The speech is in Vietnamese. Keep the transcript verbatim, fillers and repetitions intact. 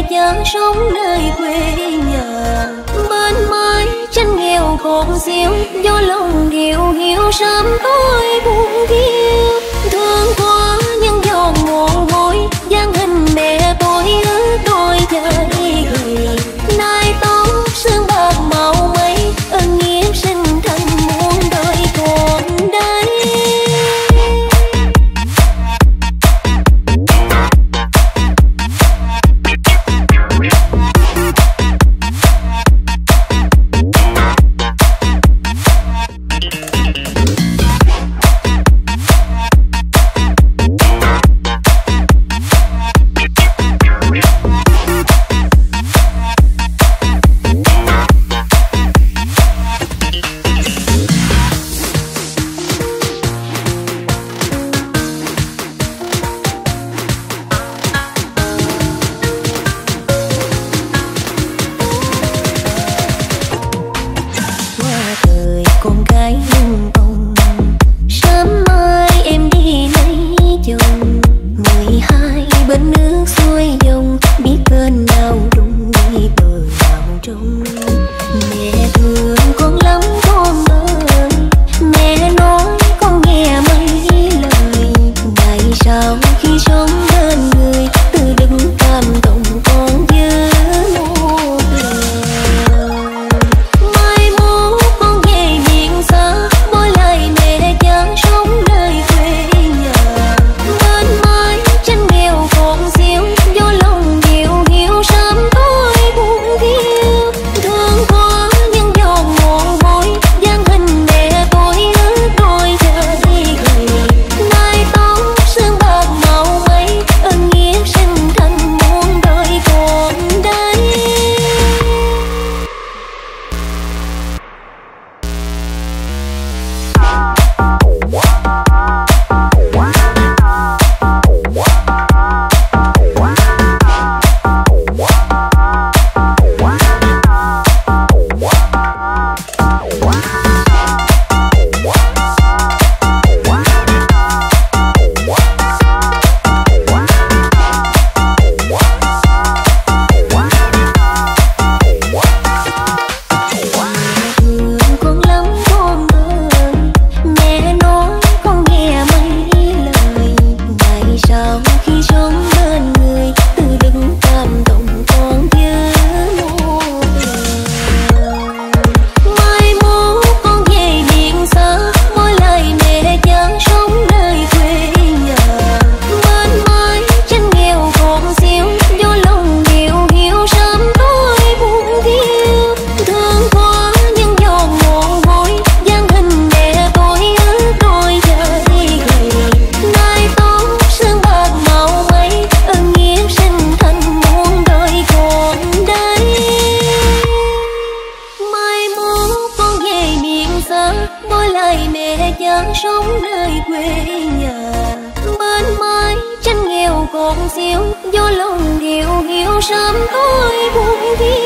mẹ cha sống nơi quê nhà. Bên mái tranh nghèo còn xíu, do lòng điều hiu sớm tối buồn thiêu. Thương quá nhưng giọt mồ hôi, dáng hình mẹ tôi ước đôi cha đi gầy. Nay tóc sương bạc màu mây, ơn nghĩa sinh thành muôn đời còn đây. Sống nơi quê nhà, bên mái tranh nghèo còn xíu, do lòng điều hiu sớm tối buồn thiêu.